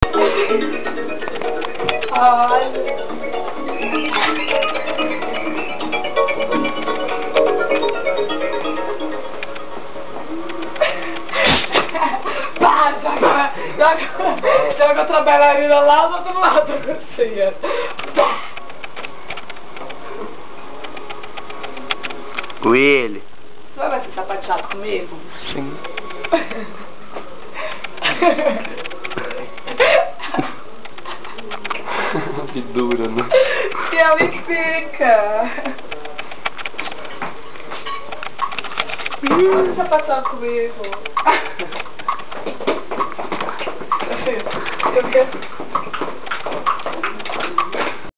Ai. Pá, joga outra bailarina lá do outro lado. Assim, pá. Willy. Você vai ser sapateado comigo? Sim. Que dura, né? E ela fica. Você sapateado comigo? Eu fico.